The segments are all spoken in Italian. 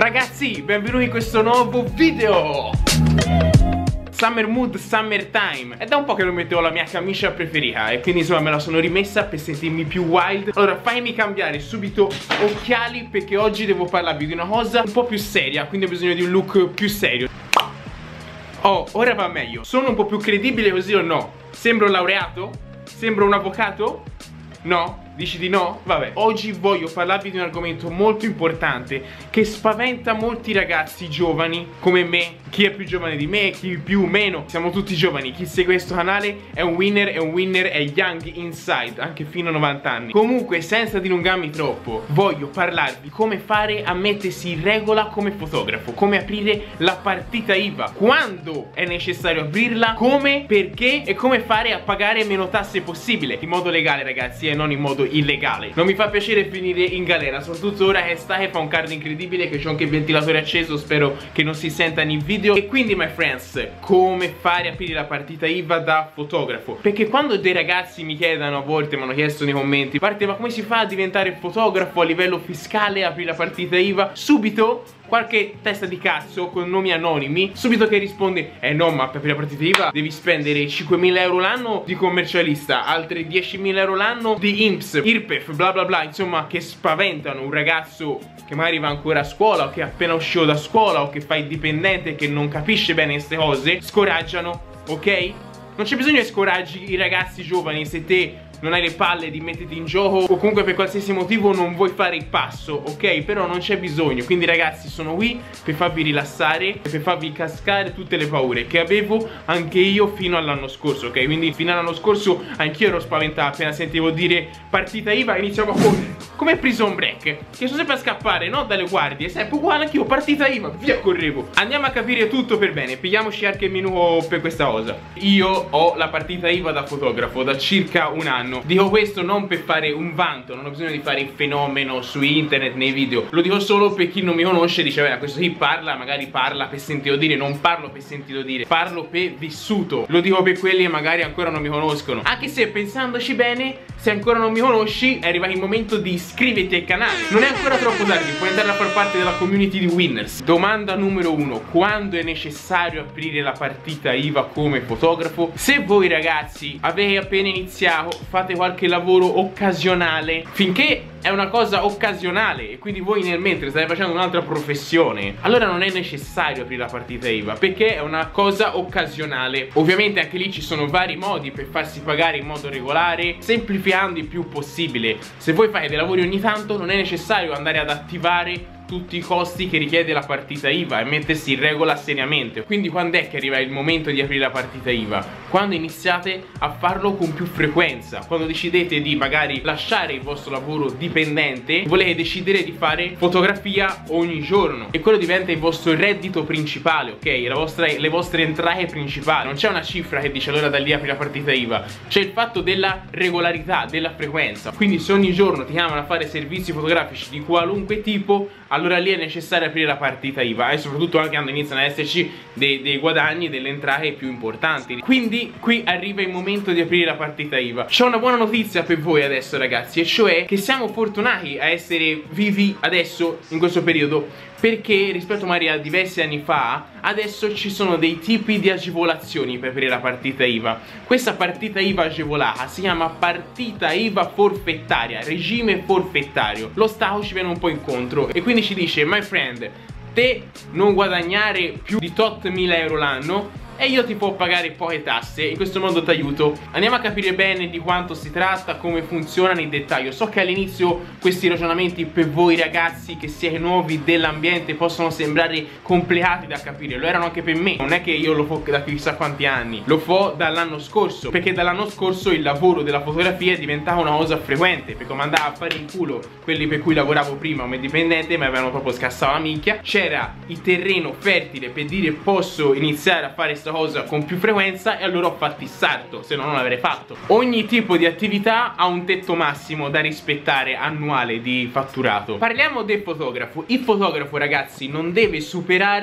Ragazzi, benvenuti in questo nuovo video. Summer mood, summer time. È da un po' che non mettevo la mia camicia preferita e quindi insomma me la sono rimessa per sentirmi più wild. Allora fammi cambiare subito occhiali perché oggi devo parlarvi di una cosa un po' più seria, quindi ho bisogno di un look più serio. Oh, ora va meglio. Sono un po' più credibile così o no? Sembro un laureato? Sembro un avvocato? No? Dici di no? Vabbè, oggi voglio parlarvi di un argomento molto importante che spaventa molti ragazzi giovani come me. Chi è più giovane di me, chi più meno, siamo tutti giovani. Chi segue questo canale è un winner, è young inside, anche fino a 90 anni. Comunque, senza dilungarmi troppo, voglio parlarvi come fare a mettersi in regola come fotografo, come aprire la partita IVA, quando è necessario aprirla, come, perché e come fare a pagare meno tasse possibile, in modo legale ragazzi e non in modo illegale. Non mi fa piacere finire in galera, soprattutto ora che sta, che fa un caldo incredibile, che c'ho anche il ventilatore acceso, spero che non si senta nei video. E quindi my friends, come fare a aprire la partita IVA da fotografo? Perché quando dei ragazzi mi chiedono, a volte mi hanno chiesto nei commenti, parte ma come si fa a diventare fotografo a livello fiscale, aprire la partita IVA? Subito qualche testa di cazzo con nomi anonimi subito che risponde no, ma per aprire la partita IVA devi spendere 5.000 euro l'anno di commercialista, altri 10.000 euro l'anno di INPS, IRPEF, bla bla bla. Insomma, che spaventano un ragazzo che magari va ancora a scuola o che è appena uscito da scuola o che fa il dipendente, che non capisce bene queste cose. Scoraggiano, ok? Non c'è bisogno che scoraggi i ragazzi giovani se te non hai le palle di metterti in gioco o comunque per qualsiasi motivo non vuoi fare il passo, ok? Però non c'è bisogno. Quindi ragazzi, sono qui per farvi rilassare e per farvi cascare tutte le paure che avevo anche io fino all'anno scorso, ok? Quindi fino all'anno scorso anch'io ero spaventato appena sentivo dire partita IVA e iniziavo a correre come Prison Break, che sono sempre a scappare, no? Dalle guardie. Sempre uguale anch'io, partita IVA, via correvo. Andiamo a capire tutto per bene, pigliamoci anche il minuto per questa cosa. Io ho la partita IVA da fotografo da circa un anno. Dico questo non per fare un vanto, non ho bisogno di fare il fenomeno su internet, nei video. Lo dico solo per chi non mi conosce, dice beh, questo qui parla, magari parla per sentito dire. Non parlo per sentito dire, parlo per vissuto. Lo dico per quelli che magari ancora non mi conoscono. Anche se pensandoci bene, se ancora non mi conosci, è arrivato il momento di iscriverti al canale. Non è ancora troppo tardi, puoi andare a far parte della community di winners. Domanda numero 1: quando è necessario aprire la partita IVA come fotografo? Se voi ragazzi avete appena iniziato, fate qualche lavoro occasionale, finché è una cosa occasionale e quindi voi nel mentre state facendo un'altra professione, allora non è necessario aprire la partita IVA, perché è una cosa occasionale. Ovviamente anche lì ci sono vari modi per farsi pagare in modo regolare, semplificando il più possibile. Se voi fate dei lavori ogni tanto, non è necessario andare ad attivare tutti i costi che richiede la partita IVA e mettersi in regola seriamente. Quindi quando è che arriva il momento di aprire la partita IVA? Quando iniziate a farlo con più frequenza, quando decidete di magari lasciare il vostro lavoro dipendente, volete decidere di fare fotografia ogni giorno e quello diventa il vostro reddito principale, ok? Le vostre entrate principali. Non c'è una cifra che dice allora da lì apri la partita IVA, c'è il fatto della regolarità, della frequenza. Quindi se ogni giorno ti chiamano a fare servizi fotografici di qualunque tipo, allora lì è necessario aprire la partita IVA e soprattutto anche quando iniziano ad esserci dei guadagni, delle entrate più importanti. Quindi qui arriva il momento di aprire la partita IVA. C'ho una buona notizia per voi adesso ragazzi, e cioè che siamo fortunati a essere vivi adesso in questo periodo, perché rispetto magari a diversi anni fa adesso ci sono dei tipi di agevolazioni per aprire la partita IVA. Questa partita IVA agevolata si chiama partita IVA forfettaria, regime forfettario. Lo Stato ci viene un po' incontro e quindi ci dice: my friend, te non guadagnare più di tot mila euro l'anno e io ti può pagare poche tasse, in questo modo ti aiuto. Andiamo a capire bene di quanto si tratta, come funziona nel dettaglio. So che all'inizio questi ragionamenti per voi ragazzi che siete nuovi dell'ambiente possono sembrare complicati da capire, lo erano anche per me. Non è che io lo fo da chissà quanti anni, lo fo dall'anno scorso, perché dall'anno scorso il lavoro della fotografia è diventato una cosa frequente, perché come andava a fare in culo quelli per cui lavoravo prima come dipendente, mi avevano proprio scassato la minchia. C'era il terreno fertile per dire posso iniziare a fare sta cosa con più frequenza e allora ho fatto il salto, se no non l'avrei fatto. Ogni tipo di attività ha un tetto massimo da rispettare annuale di fatturato. Parliamo del fotografo. Il fotografo ragazzi non deve superare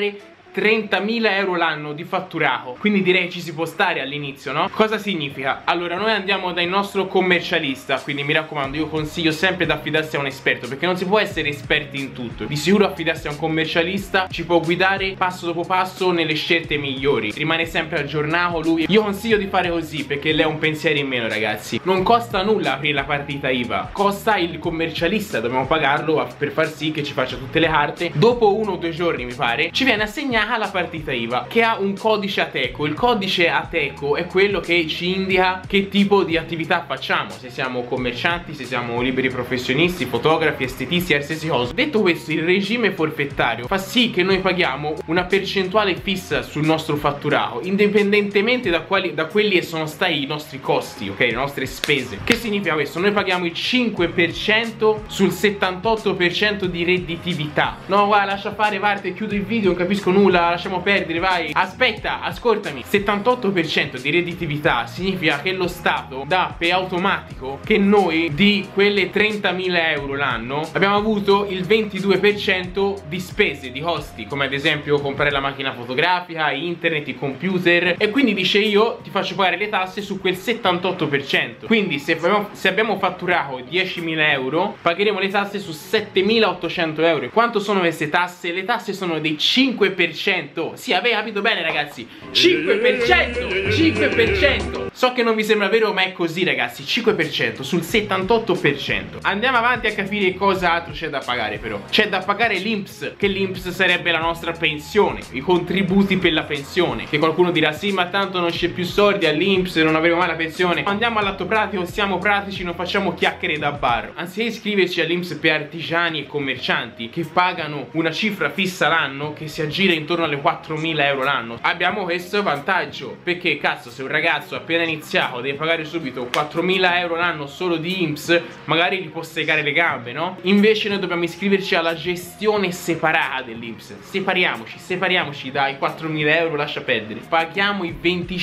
30.000 euro l'anno di fatturato, quindi direi ci si può stare all'inizio, no? Cosa significa? Allora, noi andiamo dal nostro commercialista, quindi mi raccomando, io consiglio sempre di affidarsi a un esperto, perché non si può essere esperti in tutto. Di sicuro affidarsi a un commercialista ci può guidare passo dopo passo nelle scelte migliori, rimane sempre aggiornato lui. Io consiglio di fare così perché lei ha un pensiero in meno, ragazzi. Non costa nulla aprire la partita IVA, costa il commercialista, dobbiamo pagarlo per far sì che ci faccia tutte le carte. Dopo 1 o 2 giorni, mi pare, ci viene assegnata la partita IVA che ha un codice ATECO. Il codice ATECO è quello che ci indica che tipo di attività facciamo, se siamo commercianti, se siamo liberi professionisti, fotografi, estetisti, qualsiasi cosa. Detto questo, il regime forfettario fa sì che noi paghiamo una percentuale fissa sul nostro fatturato, indipendentemente da quelli che sono stati i nostri costi, ok? Le nostre spese. Che significa questo? Noi paghiamo il 5% sul 78% di redditività. No, guarda, lascia fare, parte, chiudo il video, non capisco nulla, lasciamo perdere, vai. Aspetta, ascoltami. 78% di redditività significa che lo Stato dà per automatico che noi di quelle 30.000 euro l'anno abbiamo avuto il 22% di spese, di costi, come ad esempio comprare la macchina fotografica, internet, i computer, e quindi dice io ti faccio pagare le tasse su quel 78%. Quindi se abbiamo fatturato 10.000 euro pagheremo le tasse su 7.800 euro. E quanto sono queste tasse? Le tasse sono dei 5%. Sì, avete capito bene, ragazzi, 5%, 5%. So che non vi sembra vero, ma è così, ragazzi, 5% sul 78%. Andiamo avanti a capire cosa altro c'è da pagare. Però c'è da pagare l'INPS, che l'INPS sarebbe la nostra pensione, i contributi per la pensione. Che qualcuno dirà sì, ma tanto non c'è più soldi all'INPS, non avremo mai la pensione. Andiamo all'atto pratico, siamo pratici, non facciamo chiacchiere da bar. Anziché iscriverci all'INPS per artigiani e commercianti che pagano una cifra fissa l'anno che si aggira intorno alle 4.000 euro l'anno, abbiamo questo vantaggio, perché cazzo, se un ragazzo appena iniziato deve pagare subito 4.000 euro l'anno solo di INPS, magari gli può segare le gambe, no? Invece noi dobbiamo iscriverci alla gestione separata dell'INPS. Separiamoci dai 4.000 euro, lascia perdere. Paghiamo il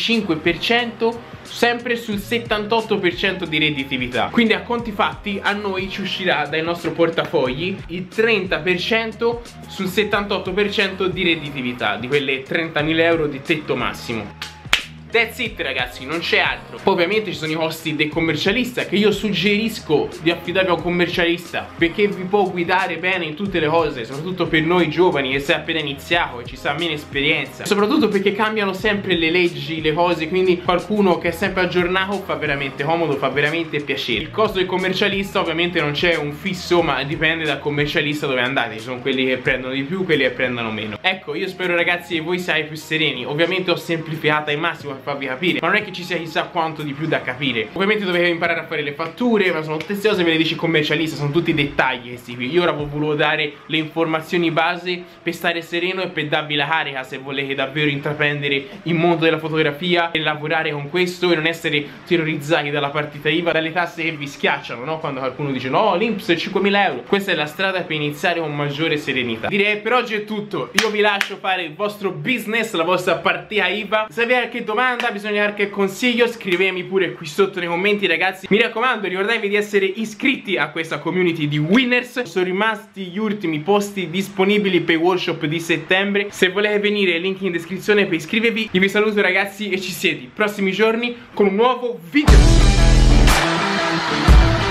25% sempre sul 78% di redditività. Quindi a conti fatti a noi ci uscirà dai nostri portafogli il 30% sul 78% di redditività, di quelle 30.000 euro di tetto massimo. That's it, ragazzi, non c'è altro. Poi ovviamente ci sono i costi del commercialista, che io suggerisco di affidarvi a un commercialista perché vi può guidare bene in tutte le cose, soprattutto per noi giovani che si è appena iniziato e ci sa meno esperienza, soprattutto perché cambiano sempre le leggi, le cose, quindi qualcuno che è sempre aggiornato fa veramente comodo, fa veramente piacere. Il costo del commercialista ovviamente non c'è un fisso, ma dipende dal commercialista dove andate. Ci sono quelli che prendono di più, quelli che prendono meno. Ecco, io spero, ragazzi, che voi siate più sereni. Ovviamente ho semplificata al massimo per farvi capire, ma non è che ci sia chissà quanto di più da capire. Ovviamente dovete imparare a fare le fatture, ma sono tutte queste cose ve le dice il commercialista, sono tutti dettagli questi qui. Io ora vi volevo dare le informazioni base per stare sereno e per darvi la carica se volete davvero intraprendere il mondo della fotografia e lavorare con questo e non essere terrorizzati dalla partita IVA, dalle tasse che vi schiacciano, no? Quando qualcuno dice no, l'INPS è 5.000 euro. Questa è la strada per iniziare con maggiore serenità. Direi per oggi è tutto. Io vi lascio fare il vostro business, la vostra partita IVA. Se avete qualche domanda, bisogna qualche consiglio, scrivetemi pure qui sotto nei commenti, ragazzi. Mi raccomando, ricordatevi di essere iscritti a questa community di winners. Sono rimasti gli ultimi posti disponibili per il workshop di settembre. Se volete venire, link in descrizione per iscrivervi. Io vi saluto, ragazzi, e ci siedi prossimi giorni con un nuovo video.